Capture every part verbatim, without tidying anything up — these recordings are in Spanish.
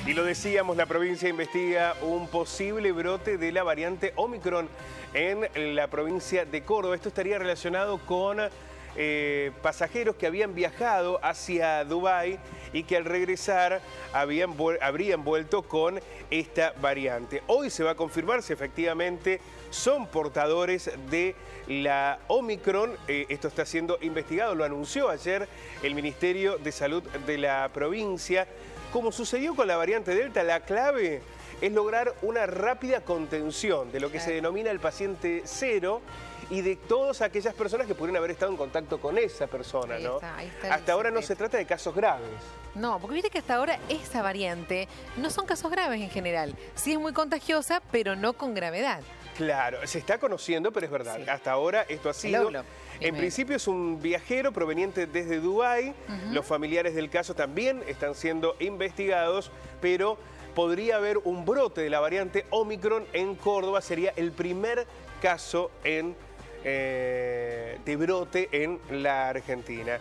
Y lo decíamos, la provincia investiga un posible brote de la variante Omicron en la provincia de Córdoba. Esto estaría relacionado con eh, pasajeros que habían viajado hacia Dubái y que al regresar habían, habrían vuelto con esta variante. Hoy se va a confirmar si efectivamente son portadores de la Omicron. Eh, esto está siendo investigado, lo anunció ayer el Ministerio de Salud de la provincia. Como sucedió con la variante Delta, la clave es lograr una rápida contención de lo que claro. se denomina el paciente cero y de todas aquellas personas que pudieron haber estado en contacto con esa persona, ahí ¿no? Está, ahí está hasta ahora no se trata de casos graves. No, porque viste que hasta ahora esa variante no son casos graves en general. Sí es muy contagiosa, pero no con gravedad. Claro, se está conociendo, pero es verdad. Sí. Hasta ahora esto ha sido... En principio es un viajero proveniente desde Dubái. Uh-huh. Los familiares del caso también están siendo investigados, pero podría haber un brote de la variante Omicron en Córdoba. Sería el primer caso en, eh, de brote en la Argentina.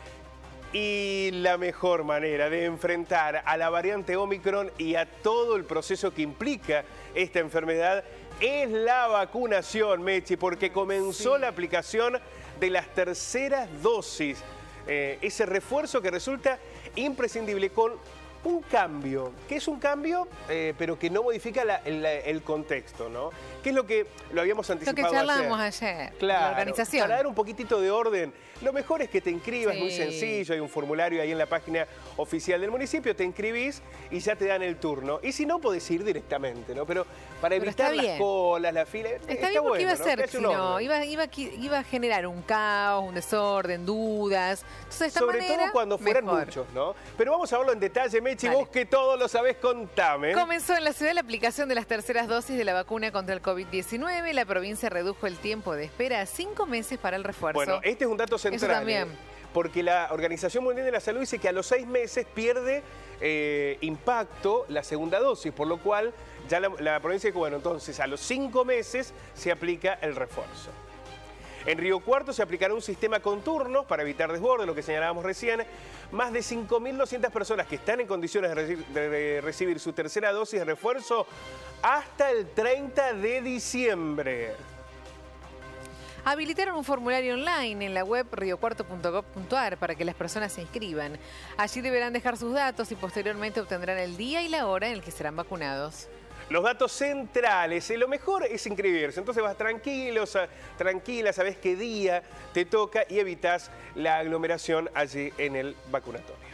Y la mejor manera de enfrentar a la variante Omicron y a todo el proceso que implica esta enfermedad es la vacunación, Mechi, porque comenzó sí. la aplicación de las terceras dosis. Eh, ese refuerzo que resulta imprescindible con un cambio, que es un cambio, eh, pero que no modifica la, el, el contexto, ¿no? Que es lo que lo habíamos anticipado Lo que charlábamos ayer. ayer, claro, la organización. Para dar un poquitito de orden, lo mejor es que te inscribas, sí. muy sencillo, hay un formulario ahí en la página oficial del municipio, te inscribís y ya te dan el turno. Y si no, podés ir directamente, ¿no? Pero para pero evitar las colas, las filas, está, está bien porque bueno, iba a ser, ¿no? si no, iba, iba, iba a generar un caos, un desorden, dudas. Entonces, de esta Sobre manera, todo cuando fueran mejor. muchos, ¿no? Pero vamos a verlo en detalle, Mechi, Dale. vos que todo lo sabés, contame. Comenzó en la ciudad la aplicación de las terceras dosis de la vacuna contra el COVID diecinueve. La provincia redujo el tiempo de espera a cinco meses para el refuerzo. Bueno, este es un dato central. Eso también. ¿eh? Porque la Organización Mundial de la Salud dice que a los seis meses pierde eh, impacto la segunda dosis, por lo cual ya la, la provincia dice, bueno, entonces a los cinco meses se aplica el refuerzo. En Río Cuarto se aplicará un sistema con turnos para evitar desborde, lo que señalábamos recién. Más de cinco mil doscientas personas que están en condiciones de, reci de recibir su tercera dosis de refuerzo hasta el treinta de diciembre. Habilitaron un formulario online en la web rio cuarto punto gov punto ar para que las personas se inscriban. Allí deberán dejar sus datos y posteriormente obtendrán el día y la hora en el que serán vacunados. Los datos centrales, eh, lo mejor es inscribirse, entonces vas tranquilo, tranquila, sabes qué día te toca y evitas la aglomeración allí en el vacunatorio.